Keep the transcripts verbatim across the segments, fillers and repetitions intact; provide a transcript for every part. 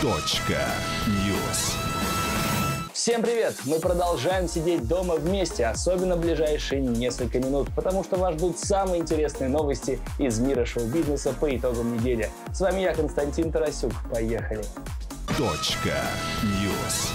Точка Ньюс. Всем привет! Мы продолжаем сидеть дома вместе, особенно ближайшие несколько минут, потому что вас ждут самые интересные новости из мира шоу-бизнеса по итогам недели. С вами я, Константин Тарасюк. Поехали! Точка Ньюс.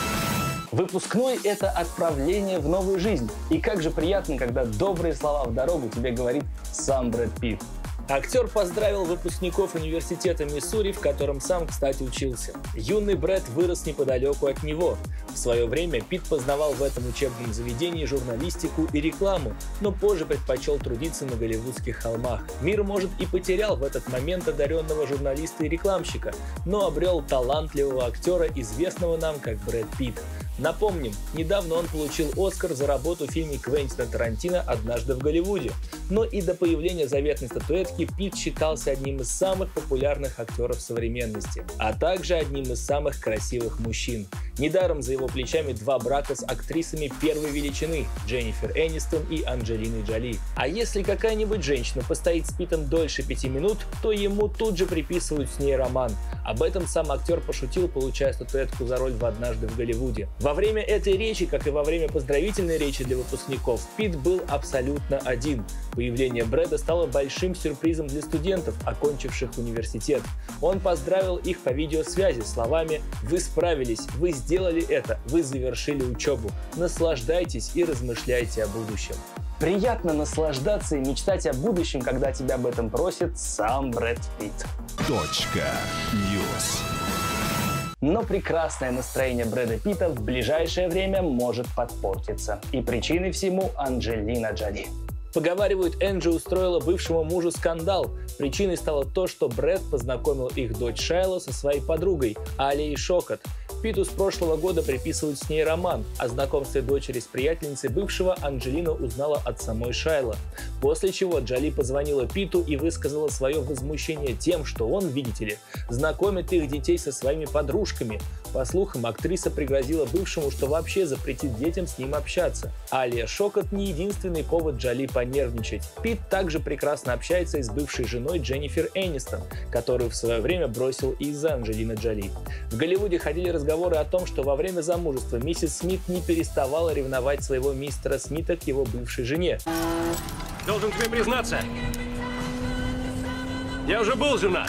Выпускной – это отправление в новую жизнь. И как же приятно, когда добрые слова в дорогу тебе говорит сам Брэд Питт. Актер поздравил выпускников университета Миссури, в котором сам, кстати, учился. Юный Брэд вырос неподалеку от него. В свое время Питт познавал в этом учебном заведении журналистику и рекламу, но позже предпочел трудиться на голливудских холмах. Мир, может, и потерял в этот момент одаренного журналиста и рекламщика, но обрел талантливого актера, известного нам как Брэд Питт. Напомним, недавно он получил Оскар за работу в фильме Квентина Тарантино «Однажды в Голливуде». Но и до появления заветной статуэтки Питт считался одним из самых популярных актеров современности, а также одним из самых красивых мужчин. Недаром за его плечами два брака с актрисами первой величины – Дженнифер Энистон и Анджелиной Джоли. А если какая-нибудь женщина постоит с Питтом дольше пяти минут, то ему тут же приписывают с ней роман. Об этом сам актер пошутил, получая статуэтку за роль в «Однажды в Голливуде». Во время этой речи, как и во время поздравительной речи для выпускников, Питт был абсолютно один. Появление Брэда стало большим сюрпризом для студентов, окончивших университет. Он поздравил их по видеосвязи словами: «Вы справились, вы сделали это, вы завершили учебу. Наслаждайтесь и размышляйте о будущем». Приятно наслаждаться и мечтать о будущем, когда тебя об этом просит сам Брэд Питт. Точка Ньюс. Но прекрасное настроение Брэда Питта в ближайшее время может подпортиться. И причиной всему Анджелина Джоли. Поговаривают, Энджи устроила бывшему мужу скандал. Причиной стало то, что Брэд познакомил их дочь Шайло со своей подругой Алией Шокот. Питту с прошлого года приписывают с ней роман. О знакомстве дочери с приятельницей бывшего Анджелина узнала от самой Шайло. После чего Джоли позвонила Питту и высказала свое возмущение тем, что он, видите ли, знакомит их детей со своими подружками. По слухам, актриса пригрозила бывшему, что вообще запретит детям с ним общаться. Алия Шокот не единственный повод Джоли понервничать. Питт также прекрасно общается и с бывшей женой Дженнифер Энистон, которую в свое время бросил из-за Анджелины Джоли. В Голливуде ходили разговоры о том, что во время замужества миссис Смит не переставала ревновать своего мистера Смита к его бывшей жене. Должен тебе признаться, я уже был женат.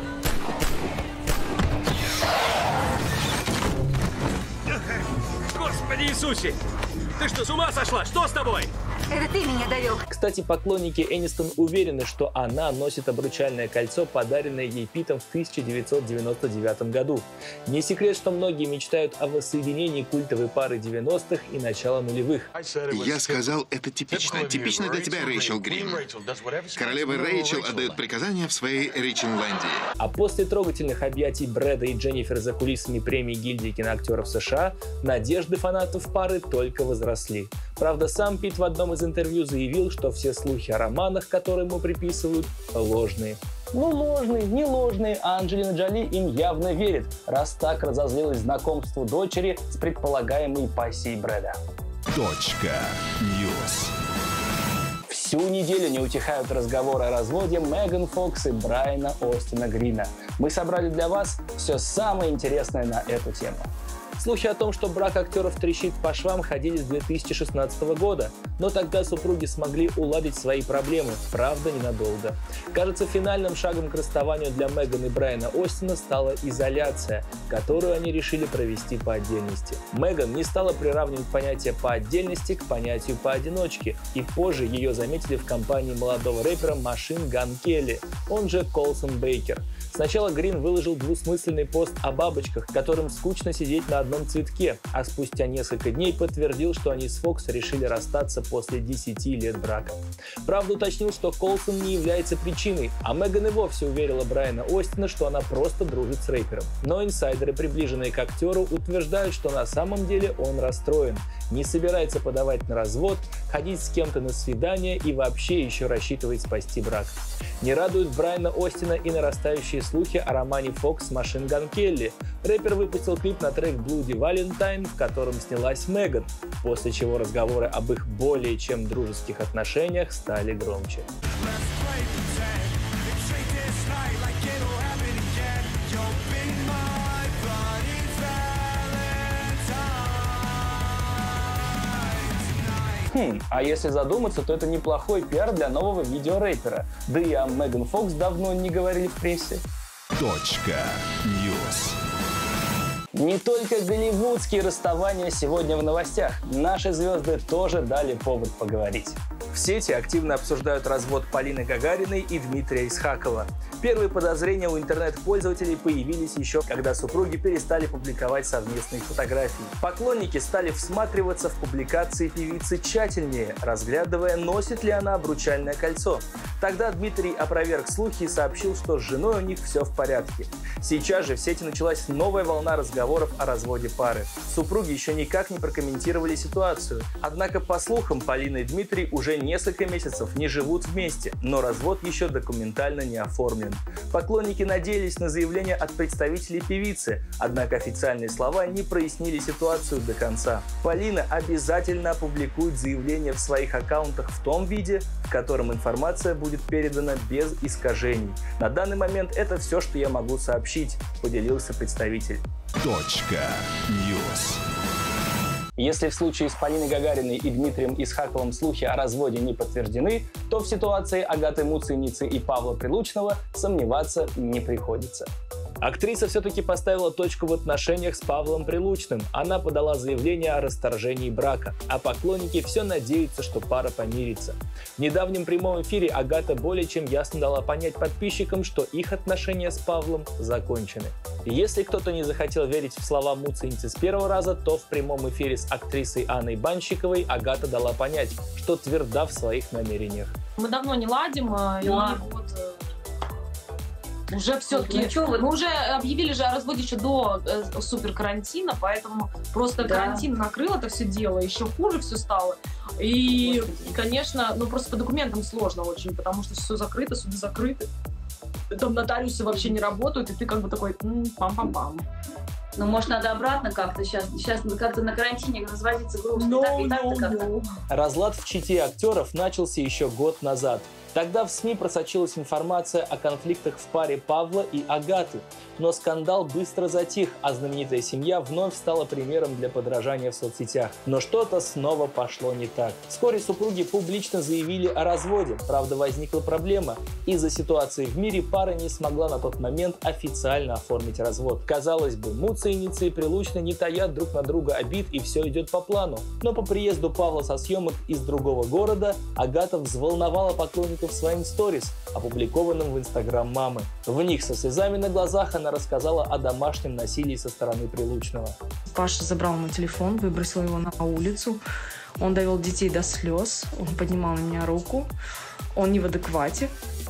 Господи Иисусе! Ты что, с ума сошла? Что с тобой? Это ты меня довел. Кстати, поклонники Энистон уверены, что она носит обручальное кольцо, подаренное ей Питтом в тысяча девятьсот девяносто девятом году. Не секрет, что многие мечтают о воссоединении культовой пары девяностых и начала нулевых. Я сказал, это типично. Типично для тебя, Рэйчел Грин. Королева Рэйчел отдает приказания в своей Рэйчелландии. А после трогательных объятий Брэда и Дженнифер за кулисами премии гильдии киноактеров США, надежды фанатов пары только возросли. Правда, сам Питт в одном из интервью заявил, что все слухи о романах, которые ему приписывают, ложные. Ну, ложные, не ложные, а Анджелина Джоли им явно верит, раз так разозлилась знакомству дочери с предполагаемой пассией Брэда. Точка Ньюс. Всю неделю не утихают разговоры о разводе Меган Фокс и Брайана Остина Грина. Мы собрали для вас все самое интересное на эту тему. Слухи о том, что брак актеров трещит по швам, ходили с две тысячи шестнадцатого года, но тогда супруги смогли уладить свои проблемы, правда, ненадолго. Кажется, финальным шагом к расставанию для Меган и Брайана Остина стала изоляция, которую они решили провести по отдельности. Меган не стала приравнивать понятие по отдельности к понятию поодиночке, и позже ее заметили в компании молодого рэпера Машин Ган Келли, он же Колсон Бейкер. Сначала Грин выложил двусмысленный пост о бабочках, которым скучно сидеть на одном цветке, а спустя несколько дней подтвердил, что они с Фокс решили расстаться после десяти лет брака. Правда, уточнил, что Колсон не является причиной, а Меган и вовсе уверила Брайана Остина, что она просто дружит с рэпером. Но инсайдеры, приближенные к актеру, утверждают, что на самом деле он расстроен, не собирается подавать на развод, ходить с кем-то на свидание и вообще еще рассчитывает спасти брак. Не радуют Брайана Остина и нарастающие слухи о романе Фокс с Машин Ган Келли. Рэпер выпустил клип на трек Bloody Valentine, в котором снялась Меган, после чего разговоры об их более чем дружеских отношениях стали громче. Хм, а если задуматься, то это неплохой пиар для нового видеорэпера. Да и о Меган Фокс давно не говорили в прессе. Точка. Ньюс. Не только голливудские расставания сегодня в новостях. Наши звезды тоже дали повод поговорить. В сети активно обсуждают развод Полины Гагариной и Дмитрия Исхакова. Первые подозрения у интернет-пользователей появились еще, когда супруги перестали публиковать совместные фотографии. Поклонники стали всматриваться в публикации певицы тщательнее, разглядывая, носит ли она обручальное кольцо. Тогда Дмитрий опроверг слухи и сообщил, что с женой у них все в порядке. Сейчас же в сети началась новая волна разговоров о разводе пары. Супруги еще никак не прокомментировали ситуацию. Однако, по слухам, Полина и Дмитрий уже несколько месяцев не живут вместе, но развод еще документально не оформлен. Поклонники надеялись на заявление от представителей певицы, однако официальные слова не прояснили ситуацию до конца. Полина обязательно опубликует заявление в своих аккаунтах в том виде, в котором информация будет передана без искажений. На данный момент это все, что я могу сообщить, поделился представитель. Точка. Ньюс. Если в случае с Полиной Гагариной и Дмитрием Исхаковым слухи о разводе не подтверждены, то в ситуации Агаты Муценицы и Павла Прилучного сомневаться не приходится. Актриса все-таки поставила точку в отношениях с Павлом Прилучным. Она подала заявление о расторжении брака, а поклонники все надеются, что пара помирится. В недавнем прямом эфире Агата более чем ясно дала понять подписчикам, что их отношения с Павлом закончены. И если кто-то не захотел верить в слова Муценицы с первого раза, то в прямом эфире с актрисой Анной Банщиковой Агата дала понять, что тверда в своих намерениях. Мы давно не ладим, да. И вот... Уже все-таки, ну, мы уже объявили же о разводе еще до э, супер карантина, поэтому просто да. Карантин накрыл это все дело, еще хуже все стало. И, и, конечно, ну просто по документам сложно очень, потому что все закрыто, суды закрыты. Там нотариусы вообще не работают, и ты как бы такой пам-пам-пам. Ну, может, надо обратно как-то сейчас, сейчас как-то на карантине разводиться грустно. No, так и так-то no, как-то. No. Разлад в чете актеров начался еще год назад. Тогда в СМИ просочилась информация о конфликтах в паре Павла и Агаты. Но скандал быстро затих, а знаменитая семья вновь стала примером для подражания в соцсетях. Но что-то снова пошло не так. Вскоре супруги публично заявили о разводе. Правда, возникла проблема. Из-за ситуации в мире пара не смогла на тот момент официально оформить развод. Казалось бы, Муценицы и Прилучный не таят друг на друга обид, и все идет по плану. Но по приезду Павла со съемок из другого города Агата взволновала поклонников своим сторис, опубликованным в инстаграм мамы. В них со слезами на глазах она рассказала о домашнем насилии со стороны Прилучного. Паша забрал мой телефон, выбросил его на улицу. Он довел детей до слез, он поднимал на меня руку. Он не в адеквате.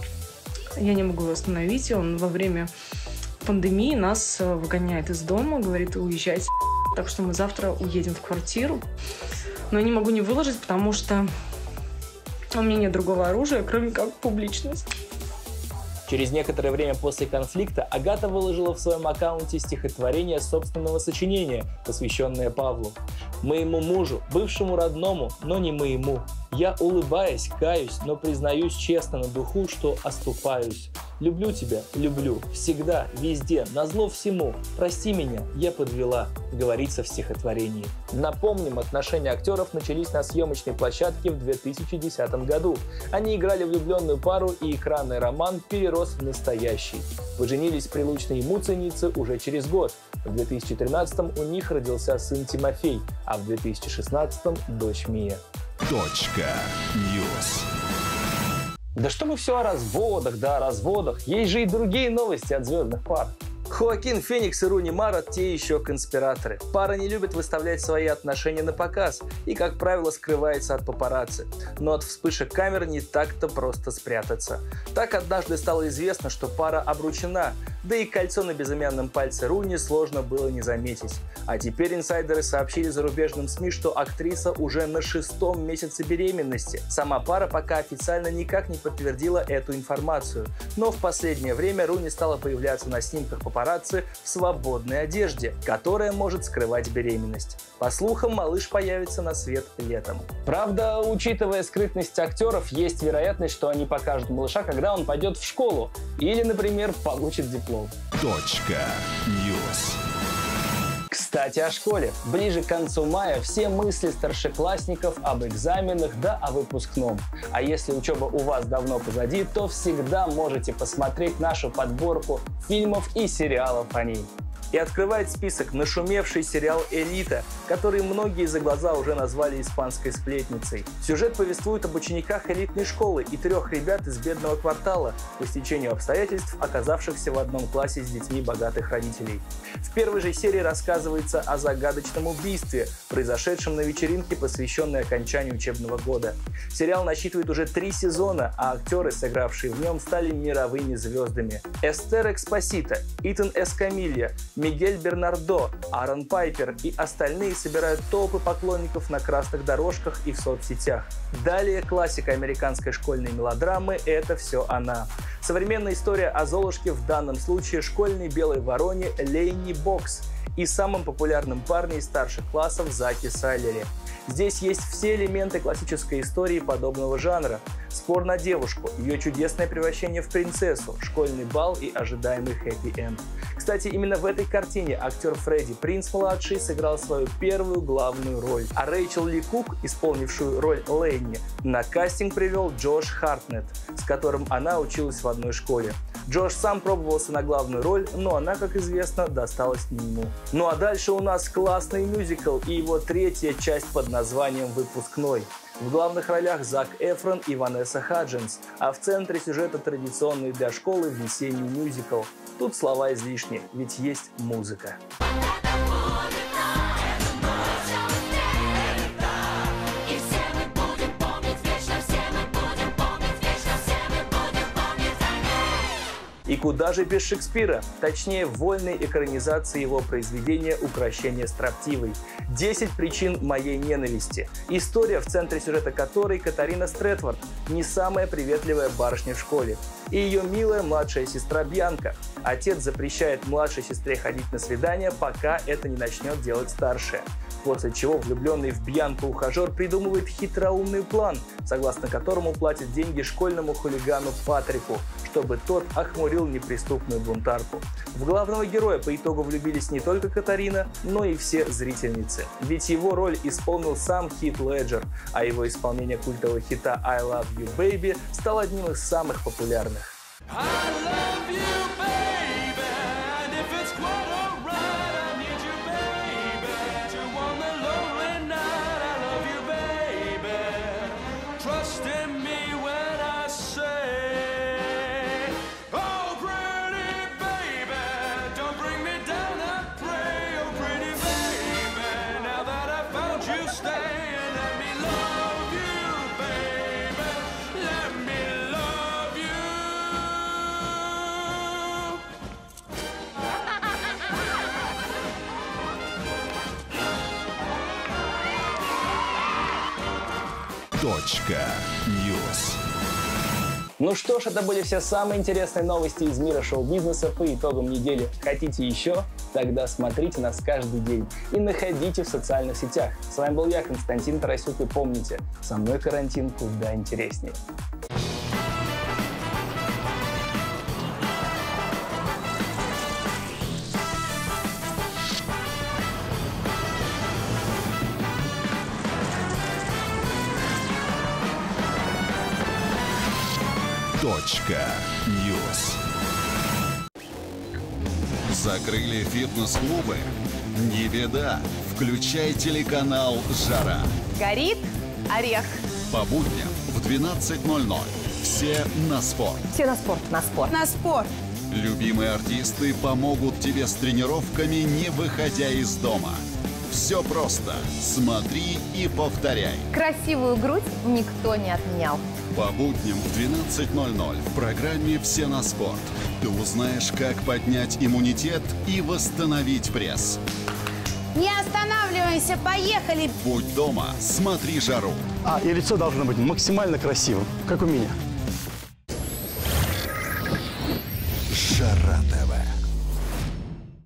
Я не могу его остановить. Он во время пандемии нас выгоняет из дома, говорит: уезжайте. Так что мы завтра уедем в квартиру. Но я не могу не выложить, потому что у меня нет другого оружия, кроме как публичность. Через некоторое время после конфликта Агата выложила в своем аккаунте стихотворение собственного сочинения, посвященное Павлу. «Моему мужу, бывшему родному, но не моему. Я, улыбаясь, каюсь, но признаюсь честно на духу, что оступаюсь. Люблю тебя, люблю, всегда, везде, назло всему. Прости меня, я подвела», говорится в стихотворении. Напомним, отношения актеров начались на съемочной площадке в две тысячи десятом году. Они играли влюбленную пару, и экранный роман перерос в настоящий. Поженились Прилучный и Муценицы уже через год. В две тысячи тринадцатом у них родился сын Тимофей, а в две тысячи шестнадцатом дочь Мия. Точка. Ньюс. Да что мы все о разводах, да о разводах. Есть же и другие новости от звездных пар. Хоакин Феникс и Руни Мара – те еще конспираторы. Пара не любит выставлять свои отношения на показ и, как правило, скрывается от папарацци. Но от вспышек камер не так-то просто спрятаться. Так однажды стало известно, что пара обручена, да и кольцо на безымянном пальце Руни сложно было не заметить. А теперь инсайдеры сообщили зарубежным СМИ, что актриса уже на шестом месяце беременности. Сама пара пока официально никак не подтвердила эту информацию. Но в последнее время Руни стала появляться на снимках папарацци в свободной одежде, которая может скрывать беременность. По слухам, малыш появится на свет летом. Правда, учитывая скрытность актеров, есть вероятность, что они покажут малыша, когда он пойдет в школу или, например, получит диплом. Точка. Ньюс. Кстати, Кстати, о школе. Ближе к концу мая все мысли старшеклассников об экзаменах да о выпускном. А если учеба у вас давно позади, то всегда можете посмотреть нашу подборку фильмов и сериалов о ней. И открывает список нашумевший сериал «Элита», который многие за глаза уже назвали испанской сплетницей. Сюжет повествует об учениках элитной школы и трех ребят из бедного квартала, по стечению обстоятельств, оказавшихся в одном классе с детьми богатых родителей. В первой же серии рассказывается о загадочном убийстве, произошедшем на вечеринке, посвященной окончанию учебного года. Сериал насчитывает уже три сезона, а актеры, сыгравшие в нем, стали мировыми звездами. Эстер Экспосито, Итан Эскамилья, Мигель Бернардо, Аарон Пайпер и остальные собирают толпы поклонников на красных дорожках и в соцсетях. Далее классика американской школьной мелодрамы «Это все она». Современная история о Золушке, в данном случае школьной белой вороне Лейни Бокс и самом популярном парне из старших классов Заке Сайлере. Здесь есть все элементы классической истории подобного жанра. Спор на девушку, ее чудесное превращение в принцессу, школьный бал и ожидаемый хэппи-энд. Кстати, именно в этой картине актер Фредди Принц-младший сыграл свою первую главную роль, а Рэйчел Ли Кук, исполнившую роль Лейни, на кастинг привел Джош Хартнетт, с которым она училась в одной школе. Джош сам пробовался на главную роль, но она, как известно, досталась не ему. Ну а дальше у нас классный мюзикл и его третья часть под названием «Выпускной». В главных ролях Зак Эфрон и Ванесса Хадженс, а в центре сюжета традиционный для школы весенний мюзикл. Тут слова излишни, ведь есть музыка. И куда же без Шекспира? Точнее, вольной экранизации его произведения «Укрощение строптивой». «Десять причин моей ненависти». История, в центре сюжета которой Катарина Стретфорд, не самая приветливая барышня в школе, и ее милая младшая сестра Бьянка. Отец запрещает младшей сестре ходить на свидания, пока это не начнет делать старшая. После чего влюбленный в Бьянку ухажер придумывает хитроумный план, согласно которому платит деньги школьному хулигану Патрику, чтобы тот охмурил неприступную бунтарку. В главного героя по итогу влюбились не только Катарина, но и все зрительницы. Ведь его роль исполнил сам Хит Леджер, а его исполнение культового хита «I Love You, Baby» стало одним из самых популярных. Точка Ньюс. Ну что ж, это были все самые интересные новости из мира шоу-бизнеса по итогам недели. Хотите еще? Тогда смотрите нас каждый день и находите в социальных сетях. С вами был я, Константин Тарасюк, и помните, со мной карантин куда интереснее. Точка Ньюс. Закрыли фитнес-клубы? Не беда. Включай телеканал «Жара». Горит орех. По будням в двенадцать ноль ноль. Все на спорт. Все на спорт. На спорт. На спорт. Любимые артисты помогут тебе с тренировками, не выходя из дома. Все просто. Смотри и повторяй. Красивую грудь никто не отменял. По будням в двенадцать ноль ноль в программе «Все на спорт» ты узнаешь, как поднять иммунитет и восстановить пресс. Не останавливаемся, поехали! Будь дома, смотри «Жару». А, и лицо должно быть максимально красивым, как у меня.